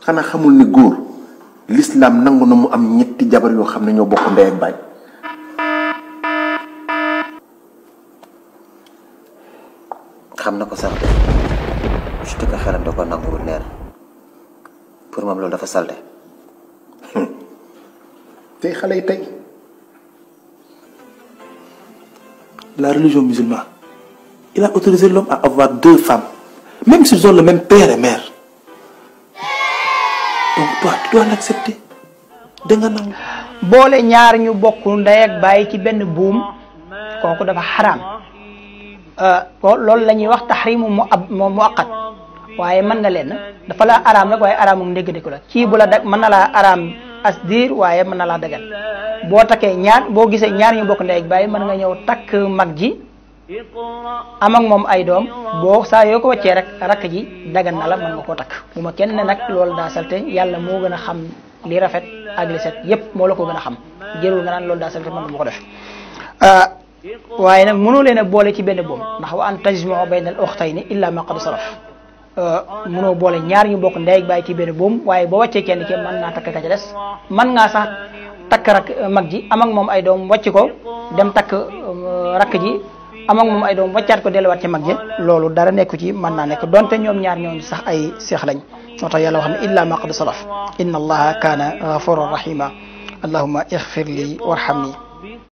xanaa xamul ni góor l'islam nangu na mu am ñetti jabar yoo xam ne ñoo bokk ndey ak baay. xam na ko sax de juste que xelam da ko nanguwul leer pour moom loolu dafa salte. tey xale yi tey. La religion musulmane, il a autorisé l'homme à avoir 2 femmes, même s'ils ont le même père et mère. Donc toi, tu dois l'accepter. Dengan nang. boole ñaar ñu bokk ndey ak bàyyi ci benn buum kooku dafa xaraam loolu la ñuy wax taxrimu mu aqat waaye mën nga leen dafa la araam rek waaye araamum ndégg-ndégg la kii bu la dag mën na laa araam as diir waaye mën na laa dagal boo takkee ñaar boo gisee ñaar ñu bokk ndey ak bàyyi mën nga ñëw takk mag ji am ak moom ay doom boo saa yoo ko wàccee rek rakk ji dagan na la mën nga koo takk bu ma kenn ne nag loolu daa salte yàlla moo gën a xam li rafet ak li set yépp moo la ko gën a xam jërul nga naan loolu daa salte man ma ko def waaye nag mënoo leen a boole ci benn boom ndax wa an tajmau bayna al ukhtayni illa ma qad salaf mënoo boole ñaar ñu bokk ndey ak bàyyi ci benn boom waaye boo wàccee kenn ki mën naa takk ka ca des mën ngaa sax takk rak mag ji am ak moom ay doom wàcc ko dem takk rakk ji am ak moom ay doom wàccaat ko delluwaat ci mag ji loolu dara nekku ci mën naa nekk donte ñoom ñaar ñooñu sax ay seex lañ moo tax yàlla wax ne illa ma qad salaf inna allaha kaana ghafuran rahima allahumma ighfir li warhamni